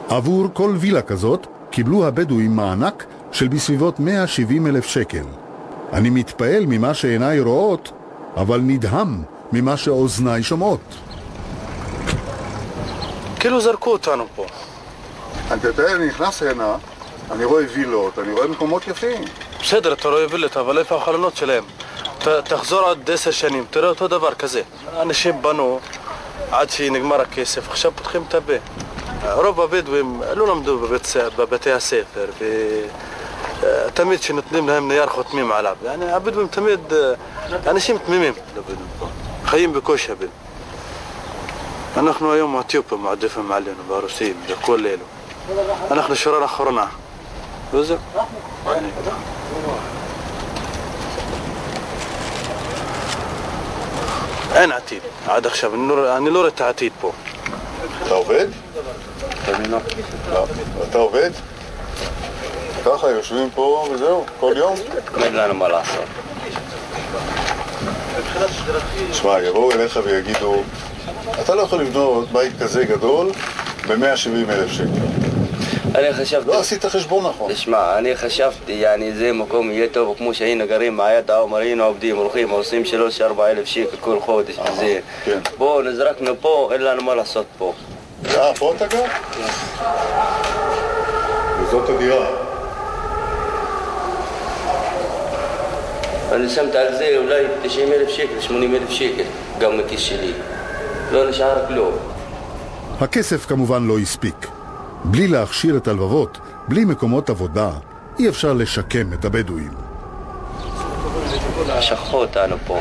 עבור כל וילה כזאת קיבלו הבדואים מענק של בסביבות 170,000 שקל. אני מתפעל ממה שעיניי רואות, אבל נדהם ממה שאוזניי שומעות. כאילו זרקו אותנו פה. אני נכנס הנה, אני רואה וילות, אני רואה מקומות יפים. בסדר, אתה רואה וילות, אבל איפה החלונות שלהם? תחזור עד 10 שנים, תראה אותו דבר כזה. אנשים בנו עד שנגמר הכסף, עכשיו פותחים את הפה. רוב הבדואים לא למדו בבתי הספר, ותמיד שנותנים להם נייר חותמים עליו. הבדואים תמיד אנשים תמימים, חיים בקושי הבדואים. אנחנו היום האתיופים מעדיפים עלינו, והרוסים, וכל אלו. אנחנו שורה אחרונה. וזהו. אין עתיד, עד עכשיו, אני לא רואה את העתיד פה. אתה עובד? לא. אתה עובד? ככה יושבים פה וזהו, כל יום? אין לנו מה לעשות. תשמע, יבואו אליך ויגידו, אתה לא יכול לבנות בית כזה גדול ב-170,000 שקל. אני חשבתי... לא עשית חשבון נכון. תשמע, אני חשבתי, זה מקום יהיה טוב, כמו שהיינו גרים מהיד העומר, היינו עובדים, הולכים, עושים 3-4 אלף שקל כל חודש וזה. בואו, נזרקנו פה, אין לנו מה לעשות פה. פה אתה גר? כן. וזאת הדירה. אני שמת על זה אולי 90,000 שקל, 80,000 שקל, גם מכיס שלי. לא נשאר כלום. הכסף כמובן לא הספיק. בלי להכשיר את הלבבות, בלי מקומות עבודה, אי אפשר לשקם את הבדואים. שכחו אותנו פה.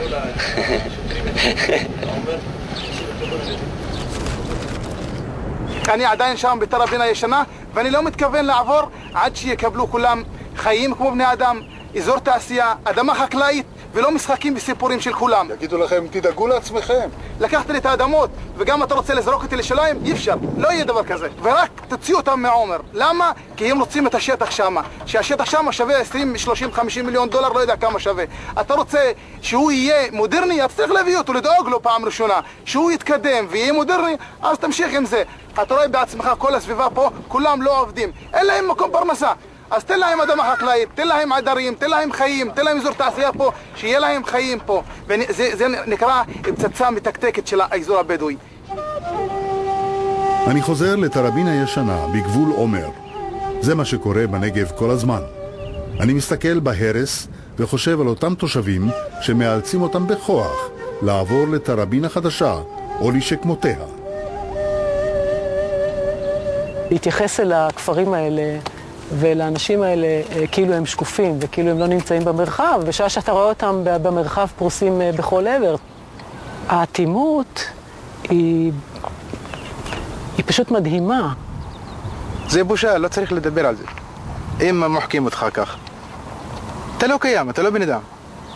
אני עדיין שם בתראבין הישנה, ואני לא מתכוון לעבור עד שיקבלו כולם חיים כמו בני אדם, אזור תעשייה, אדמה חקלאית, ולא משחקים וסיפורים של כולם. יגידו לכם, תדאגו לעצמכם. לקחת לי את האדמות, וגם אתה רוצה לזרוק אותי לשליים? אי אפשר, לא יהיה דבר כזה. ורק תוציאו אותם מעומר. למה? כי הם רוצים את השטח שם. שהשטח שם שווה 20, 30, 50 מיליון דולר, לא יודע כמה שווה. אתה רוצה שהוא יהיה מודרני, אז צריך להביא אותו, לדאוג לו פעם ראשונה. שהוא יתקדם ויהיה מודרני, אז תמשיך עם זה. אתה רואה בעצמך, כל הסביבה פה, כולם לא עובדים. אין להם מקום פרנסה. אז תן להם אדמה חקלאית, תן להם עדרים, תן להם חיים, תן להם אזור תעשייה פה, שיהיה להם חיים פה. וזה נקרא פצצה מתקתקת של האזור הבדואי. אני חוזר לתראבין הישנה בגבול עומר. זה מה שקורה בנגב כל הזמן. אני מסתכל בהרס וחושב על אותם תושבים שמאלצים אותם בכוח לעבור לתראבין החדשה או לשכמותיה. להתייחס אל הכפרים האלה ולאנשים האלה כאילו הם שקופים וכאילו הם לא נמצאים במרחב, בשעה שאתה רואה אותם במרחב פרוסים בכל עבר. האטימות היא פשוט מדהימה. זה בושה, לא צריך לדבר על זה. אם מוחקים אותך כך. אתה לא קיים, אתה לא בן אדם.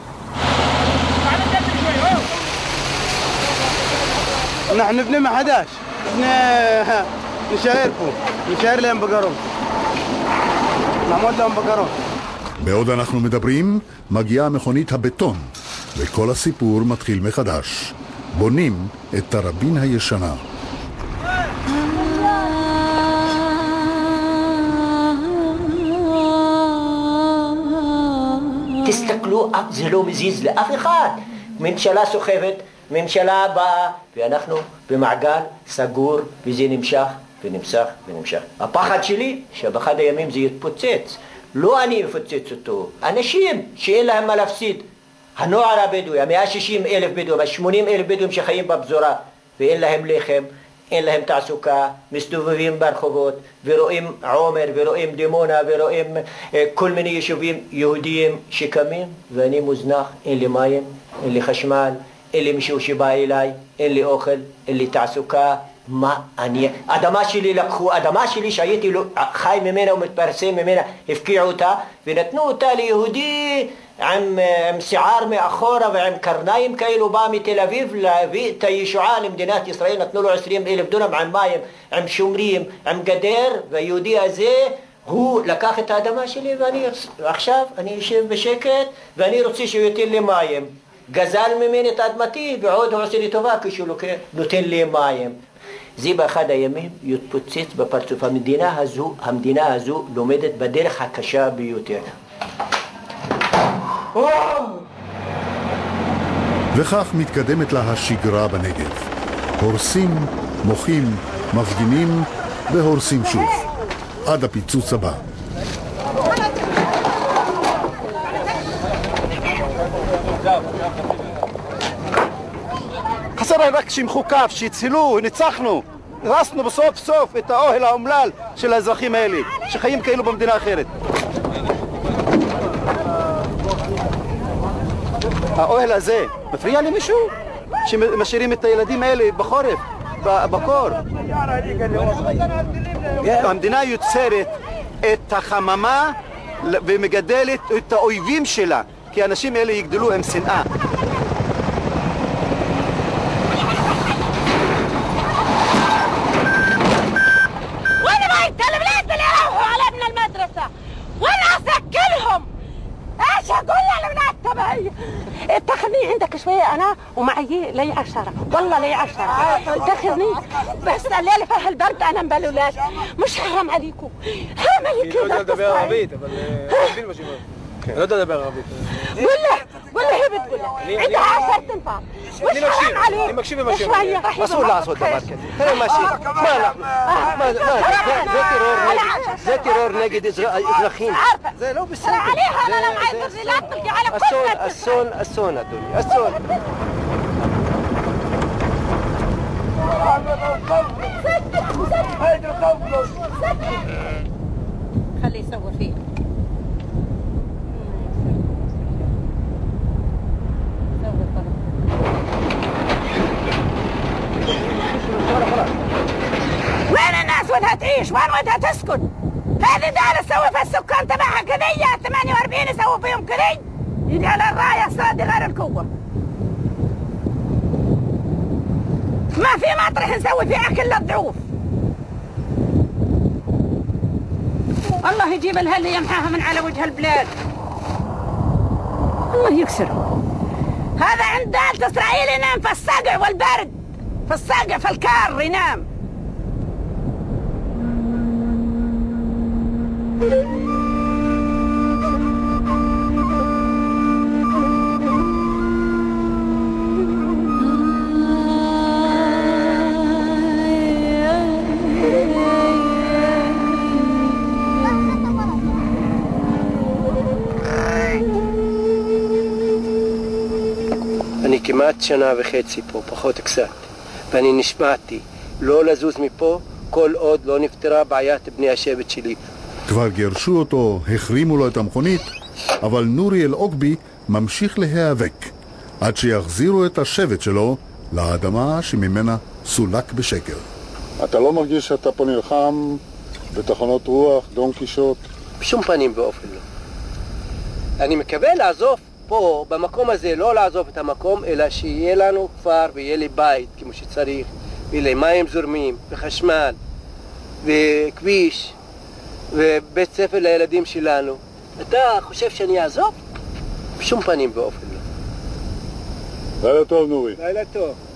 אנחנו נבנה מחדש. נשאר פה, נשאר להם בגרון. נעמוד להם בגרון. בעוד אנחנו מדברים, מגיעה מכונית הבטון, וכל הסיפור מתחיל מחדש. בונים את תראבין הישנה. תסתכלו, זה לא מזיז לאף אחד. ממשלה סוחבת, ממשלה באה, ואנחנו במעגל סגור, וזה נמשך ונמשך ונמשך. הפחד שלי שבאחד הימים זה יתפוצץ. לא אני אפוצץ אותו, אנשים שאין להם מה להפסיד. הנוער הבדואי, 160,000 בדואים, 80,000 בדואים שחיים בפזורה, ואין להם לחם, אין להם תעסוקה, מסתובבים ברחובות, ורואים עומר, ורואים דימונה, ורואים כל מיני יישובים יהודיים שקמים, ואני מוזנח, אין לי מים, אין לי חשמל, אין לי מישהו שבא אליי, אין לי אוכל, אין לי תעסוקה. מה אני... אדמה שלי לקחו, אדמה שלי שהייתי חי ממנה ומתפרסם ממנה, הפקיעו אותה ונתנו אותה ליהודי עם שיער מאחורה ועם קרניים כאלו, בא מתל אביב להביא את הישועה למדינת ישראל. נתנו לו 20,000 דונם עם מים, עם שומרים, עם גדר, והיהודי הזה הוא לקח את האדמה שלי, ואני עכשיו אני יושב בשקט ואני רוצה שהוא ייתן לי מים. גזל ממני את אדמתי ועוד הוא עושה לי טובה כשהוא נותן לי מים. זה באחד הימים יתפוצץ בפרצוף. המדינה הזו לומדת בדרך הקשה ביותר. וכך מתקדמת לה השגרה בנגב. הורסים, מוחים, מפגינים והורסים שוב. עד הפיצוץ הבא. חסר רק שימחו כף, שיצלו, ניצחנו. הרסנו בסוף סוף את האוהל האומלל של האזרחים האלה, שחיים כאילו במדינה אחרת. האוהל הזה מפריע למישהו? שמשאירים את הילדים האלה בחורף, בקור. המדינה יוצרת את החממה ומגדלת את האויבים שלה, כי האנשים האלה יגדלו עם שנאה. اتخذني عندك شوية أنا ومعي لي 10 والله لي 10 اتخذني بس الليلة في هالبرد أنا مبلولات مش حرام عليكم حرام عليكم לא יודע לדבר ערבית אבל לא יודע לדבר ערבית ولا هي بتقول عندها 10 تنفار مش حرام عليك אני מקשיב ומשאיר אסור לעשות דבר כזה. תראה מה זה טרור נגד אזרחים. זה לא בסדר. عليها أنا لو عايز لا تلقي على كل אסון אדוני, אסון. خليه يصور فيه وين الناس ودها تعيش؟ وين ودها تسكن؟ هذه دولة تسوي في السكان تبعها كذية 48 يسووا فيهم كذي يجي على الراية صادي غير القوة ما في مطرح نسوي فيه أكل للضعوف الله يجيب الهلي يمحاها من على وجه البلاد الله يكسرهم هذا عند دالة إسرائيل ينام في الصقع والبرد في الصقع في الكار ينام אני כמעט שנה וחצי פה, פחות קצת, ואני נשמעתי לא לזוז מפה כל עוד לא נפתרה בעיית בני השבט שלי. כבר גירשו אותו, החרימו לו את המכונית, אבל נורי אל-עוקבי ממשיך להיאבק עד שיחזירו את השבט שלו לאדמה שממנה סולק בשקר. אתה לא מרגיש שאתה פה נלחם בתחנות רוח, דון קישוט? בשום פנים ואופן לא. אני מקווה לעזוב פה, במקום הזה, לא לעזוב את המקום, אלא שיהיה לנו כפר ויהיה לי בית כמו שצריך, ויהיה לי מים זורמים, וחשמל, וכביש, ובית ספר לילדים שלנו. אתה חושב שאני אעזוב? בשום פנים ואופן לא. לילה טוב נורי. לילה טוב.